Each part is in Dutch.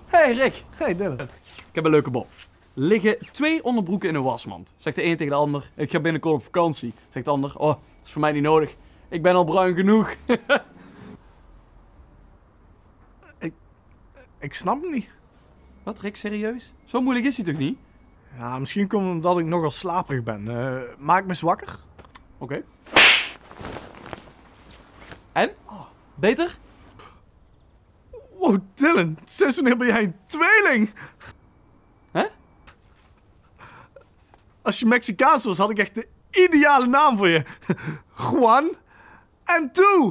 Hey Rick, Hey Dylan. ik heb een leuke bop. Liggen 2 onderbroeken in een wasmand. Zegt de een tegen de ander, ik ga binnenkort op vakantie. Zegt de ander, oh, dat is voor mij niet nodig. Ik ben al bruin genoeg. Ik snap hem niet. Wat Rick, serieus? Zo moeilijk is hij toch niet? Ja, misschien komt het omdat ik nogal slaperig ben. Maak me eens wakker. Oké. En? Beter? Wow, Dylan. Sinds wanneer ben jij een tweeling? Hè? Als je Mexicaans was, had ik echt de ideale naam voor je. Juan en Tu.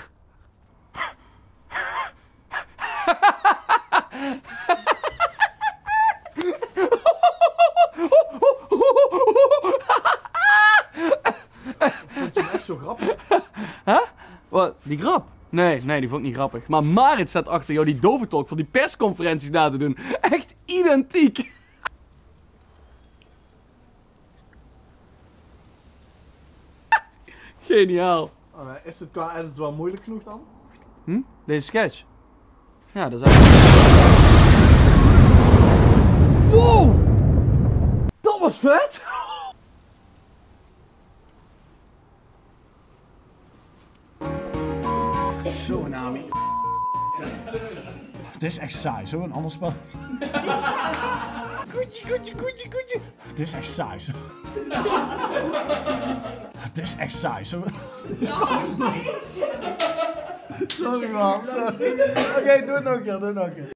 Vond je hem echt zo grappig? Wat? Die grap? Nee, die vond ik niet grappig. Maar Marit staat achter jou die doventolk voor die persconferenties na te doen. Echt identiek. Geniaal. Is het qua edit wel moeilijk genoeg dan? Deze sketch? Ja, dat is eigenlijk... Wow! Dat was vet! Zo, Nami. Dit is echt saai, zo een ander spel. Koetje. Dit is echt saai, zo. Dit is echt saai, zo. Sorry man, sorry. Oké, doe het nog een keer,